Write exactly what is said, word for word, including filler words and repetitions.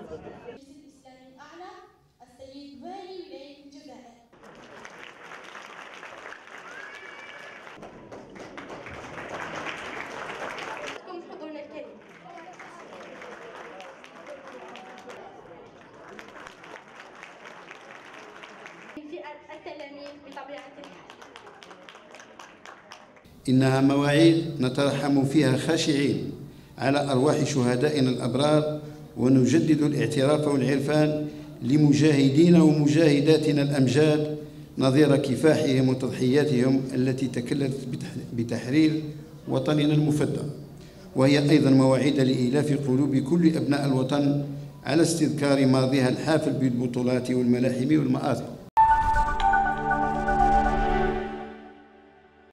الإسلامي الأعلى السيد والي ولاية الجزائر. حضورنا الكريم. فئة التلاميذ بطبيعة الحال. إنها مواعيد نترحم فيها خاشعين على أرواح شهدائنا الأبرار، ونجدد الاعتراف والعرفان لمجاهدين ومجاهداتنا الأمجاد نظير كفاحهم وتضحياتهم التي تكللت بتحرير وطننا المفدى، وهي أيضا مواعيد لإيلاف قلوب كل أبناء الوطن على استذكار ماضيها الحافل بالبطولات والملاحم والمآثر.